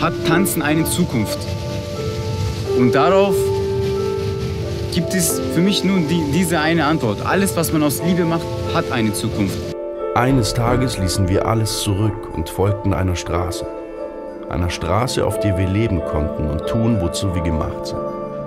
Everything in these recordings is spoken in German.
hat Tanzen eine Zukunft. Und darauf gibt es für mich nur diese eine Antwort. Alles, was man aus Liebe macht, hat eine Zukunft. Eines Tages ließen wir alles zurück und folgten einer Straße. Einer Straße, auf der wir leben konnten und tun, wozu wir gemacht sind.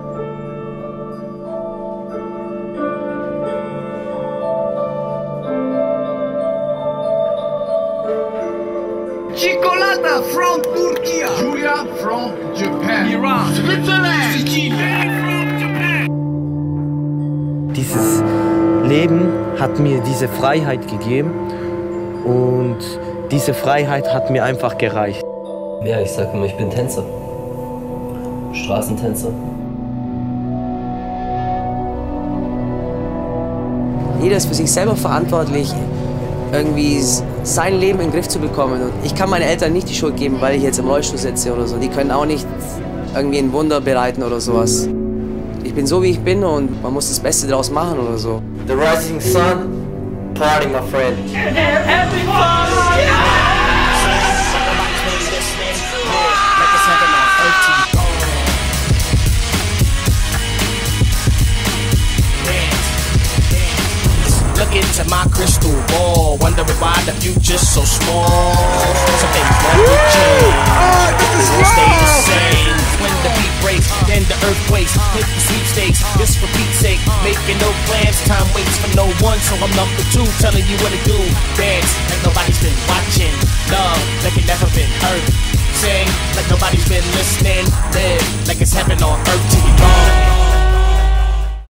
Cicolata from Turkey, Julia from Japan, Iran, Switzerland, Sicilien from Japan. Dieses Leben hat mir diese Freiheit gegeben und diese Freiheit hat mir einfach gereicht. Ja, ich sag immer, ich bin Tänzer. Straßentänzer. Jeder ist für sich selber verantwortlich, irgendwie sein Leben in den Griff zu bekommen. Und ich kann meinen Eltern nicht die Schuld geben, weil ich jetzt im Rollstuhl sitze oder so. Die können auch nicht irgendwie ein Wunder bereiten oder sowas. Ich bin so, wie ich bin und man muss das Beste daraus machen oder so. The rising sun, party, my friend. Look into my crystal ball, wondering why the future's so small. Some things never change, won't stay the same. When the beat breaks, then the earth quakes. Hit the sweepstakes, this for Pete's sake. Making no plans, time waits for no one. So I'm number two, telling you what to do. Dance like nobody's been watching. Love like it never been hurt. Sing like nobody's been listening. Live like it's heaven on earth till you're gone.